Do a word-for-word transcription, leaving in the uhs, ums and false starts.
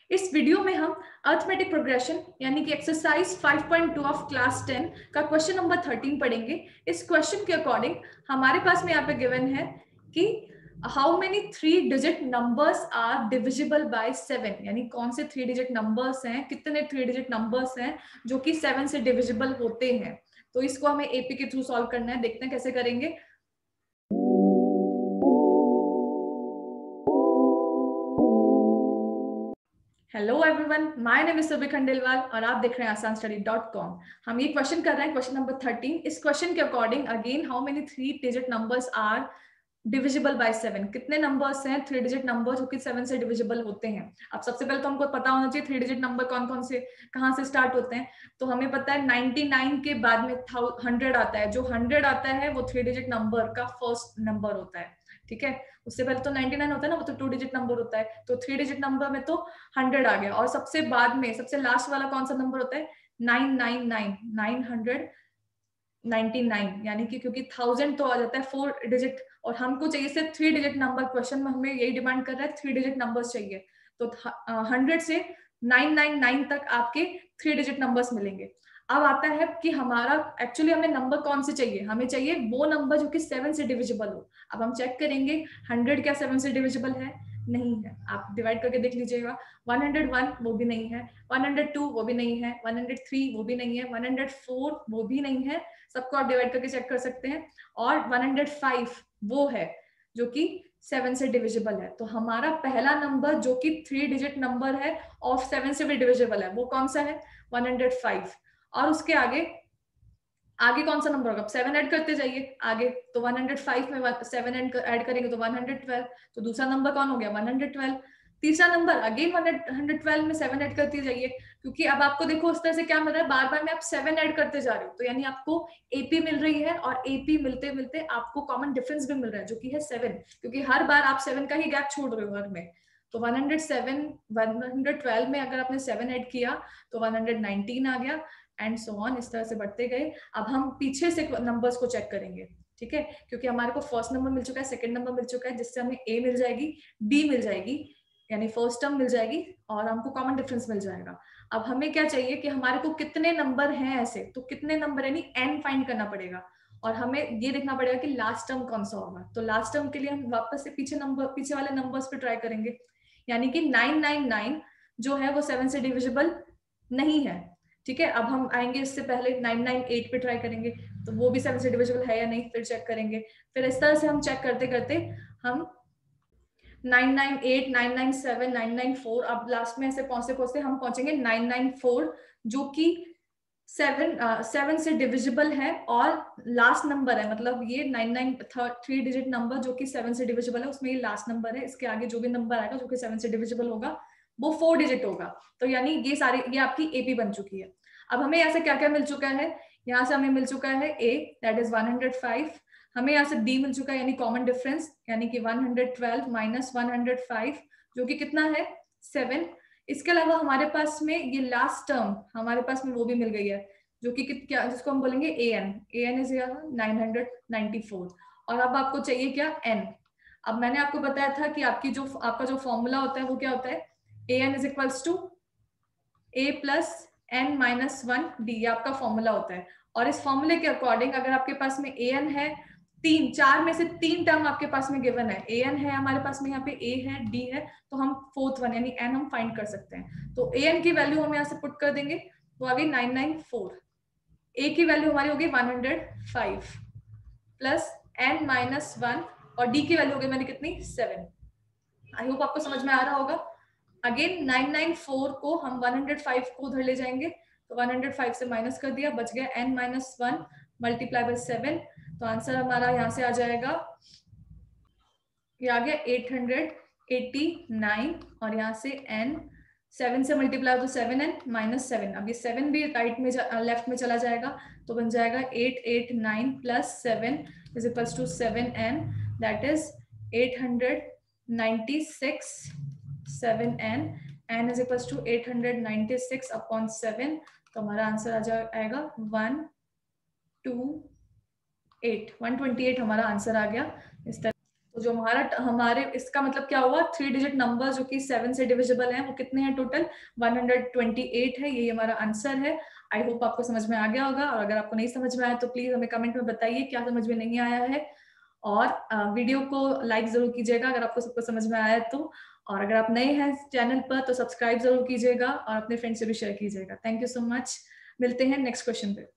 इस वीडियो में हम अर्थमेटिक प्रोग्रेशन यानी कि exercise five point two of class ten का क्वेश्चन नंबर थर्टीन पढ़ेंगे। इस क्वेश्चन के अकॉर्डिंग हमारे पास में यहाँ पे गिवन है कि how many three digit numbers are divisible by seven, यानी कौन से थ्री डिजिट नंबर्स हैं, कितने थ्री डिजिट नंबर्स हैं जो कि सेवन से डिविजिबल होते हैं। तो इसको हमें एपी के थ्रू सॉल्व करना है, देखते हैं कैसे करेंगे। Hello everyone, my name is Subi Khandelwal और आप देख रहे हैं आसान स्टडी डॉट कॉम। हम ये क्वेश्चन कर रहे हैं, क्वेश्चन नंबर थर्टीन। इस क्वेश्चन के according again how many three digit numbers are divisible by seven, कितने नंबर्स हैं थ्री डिजिट नंबर जो कि सेवन से डिविजिबल होते हैं। अब सबसे पहले तो हमको पता होना चाहिए थ्री डिजिट नंबर कौन कौन से कहाँ से स्टार्ट होते हैं। तो हमें पता है नाइनटी नाइन के बाद में हंड्रेड आता है। जो हंड्रेड आता है वो थ्री डिजिट नंबर का फर्स्ट नंबर होता है, ठीक है। उससे पहले तो नाइनटी नाइन होता है ना, वो तो टू डिजिट नंबर होता है। तो थ्री डिजिट नंबर में तो हंड्रेड आ गया। और सबसे बाद में सबसे लास्ट वाला कौन सा नंबर होता है? Nine nine nine nine hundred ninety nine, यानी कि क्योंकि थाउजेंड तो आ जाता है फोर डिजिट और हमको चाहिए सिर्फ थ्री डिजिट नंबर। क्वेश्चन में हमें यही डिमांड कर रहा है, थ्री डिजिट नंबर्स चाहिए। तो हंड्रेड से नाइन नाइन नाइन तक आपके थ्री डिजिट नंबर्स मिलेंगे। अब आता है कि हमारा एक्चुअली हमें नंबर कौन से चाहिए। हमें चाहिए वो नंबर जो कि सेवन से डिविजिबल हो। अब हम चेक करेंगे हंड्रेड क्या सेवन से डिविजिबल है? नहीं है। आप डिवाइड करके देख लीजिएगा। वन हंड्रेड वन वो भी नहीं है, वन हंड्रेड टू वो भी नहीं है, वन हंड्रेड थ्री वो भी नहीं है, वन हंड्रेड फोर वो भी नहीं है। सबको आप डिवाइड करके चेक कर सकते हैं। और वन हंड्रेड फाइव वो है जो कि सेवन से डिविजिबल है। तो हमारा पहला नंबर जो कि थ्री डिजिट नंबर है ऑफ सेवन से भी डिविजिबल है, वो कौन सा है? One hundred five. और उसके आगे आगे कौन सा नंबर होगा? सेवन ऐड करते जाइए आगे। तो वन हंड्रेड फाइव में सेवन ऐड करेंगे तो वन हंड्रेड ट्वेल्व। तो दूसरा नंबर कौन हो गया? One hundred twelve. तीसरा नंबर अगेन वन हंड्रेड ट्वेल्व में सेवन ऐड करते जाइए, क्योंकि अब आपको देखो उस तरह से क्या मिल रहा है, बार बार में आप सेवन ऐड करते जा रहे हो। तो यानी आपको एपी मिल रही है और एपी मिलते मिलते आपको कॉमन डिफरेंस भी मिल रहा है जो कि है सेवन, क्योंकि हर बार आप सेवन का ही गैप छोड़ रहे हो हर में। तो one hundred seven one hundred twelve में अगर आपने सेवन ऐड किया तो वन हंड्रेड नाइनटीन आ गया एंड सो ऑन, इस तरह से बढ़ते गए। अब हम पीछे से नंबर्स को चेक करेंगे, ठीक है, क्योंकि हमारे को फर्स्ट नंबर मिल चुका है, सेकंड नंबर मिल चुका है, जिससे हमें ए मिल जाएगी, डी मिल जाएगी, यानी फर्स्ट टर्म मिल जाएगी और हमको कॉमन डिफरेंस मिल जाएगा। अब हमें क्या चाहिए कि हमारे को कितने नंबर हैं ऐसे, तो कितने नंबर यानी एन फाइंड करना पड़ेगा और हमें ये देखना पड़ेगा कि लास्ट टर्म कौन सा होगा। तो लास्ट टर्म के लिए हम वापस से पीछे नंबर पीछे वाले नंबर्स पे ट्राई करेंगे, यानी कि नाइन नाइन नाइन जो है वो सेवन से डिविजिबल नहीं है, ठीक है। अब हम आएंगे इससे पहले नाइन नाइन एट पे ट्राई करेंगे, तो वो भी सेवन से डिविजिबल है या नहीं, फिर चेक करेंगे। फिर इस तरह से हम चेक करते करते हम nine nine eight, nine nine seven, nine nine four, अब लास्ट में ऐसे पहुंचते पहुंचते हम पहुंचेंगे नाइन नाइन फोर जो कि सेवन सेवन से डिविजिबल है और लास्ट नंबर है। मतलब ये nine nine three digit number जो कि सेवन से डिविजिबल है, उसमें ये लास्ट नंबर है। इसके आगे जो भी नंबर आएगा जो कि सेवन से डिविजिबल होगा वो फोर डिजिट होगा। तो यानी ये सारे ये आपकी एपी बन चुकी है। अब हमें यहाँ से क्या क्या मिल चुका है? यहाँ से हमें मिल चुका है a, that is one hundred five. हमें यहाँ से डी मिल चुका है यानी कॉमन डिफरेंस, यानी कि one hundred twelve minus one hundred five जो कि कितना है? सेवन। इसके अलावा हमारे पास में ये लास्ट टर्म हमारे पास में वो भी मिल गई है जो कि क्या, जिसको हम बोलेंगे a n. A n is nine hundred ninety four. और अब आपको चाहिए क्या? एन। अब मैंने आपको बताया था कि आपकी जो आपका जो फॉर्मूला होता है वो क्या होता है? A n is equals to a plus n minus one d, आपका फॉर्मूला होता है। और इस फॉर्मूले के अकॉर्डिंग अगर आपके पास में ए एन है, तीन चार में से तीन टर्म आपके पास में गिवन है, ए एन है हमारे पास में, यहाँ पे ए है, डी है, तो हम फोर्थ वन यानी एन हम फाइंड कर सकते हैं। तो ए एन की वैल्यू हम यहाँ से पुट कर देंगे, तो आ गई नाइन नाइन फोर। ए की वैल्यू हमारी होगी one hundred five plus n minus one और डी की वैल्यू होगी मैंने कितनी? सेवन। आई होप आपको समझ में आ रहा होगा। अगेन नाइन नाइन फोर को हम वन हंड्रेड फाइव को उधर ले जाएंगे, तो वन हंड्रेड फाइव से माइनस कर दिया, बच गया n minus one multiply by seven. तो आंसर हमारा यहाँ से आ जाएगा, ये आ गया एट हंड्रेड एटी नाइन और यहाँ से n सेवन से मल्टीप्लाई तो सेवन एन माइनस सेवन। अब ये सेवन भी राइट में लेफ्ट में चला जाएगा, तो बन जाएगा eight eight nine plus seven is equals to seven n, that is eight hundred ninety six seven n, n is equals to eight hundred ninety six upon seven. तो हमारा आंसर आ जाएगा one two eight, one twenty eight हमारा answer आ गया इस तरह। तो जो हमारा हमारे इसका मतलब क्या हुआ, थ्री डिजिट नंबर जो कि सेवन से डिविजिबल हैं वो कितने हैं total, one hundred twenty eight है, ये हमारा आंसर है। आई होप आपको समझ में आ गया होगा, और अगर आपको नहीं समझ में आया तो प्लीज हमें कमेंट में बताइए क्या समझ में नहीं आया है, और वीडियो को लाइक जरूर कीजिएगा अगर आपको सबको समझ में आया है तो, और अगर आप नए हैं चैनल पर तो सब्सक्राइब जरूर कीजिएगा और अपने फ्रेंड से भी शेयर कीजिएगा। थैंक यू सो मच, मिलते हैं नेक्स्ट क्वेश्चन पे।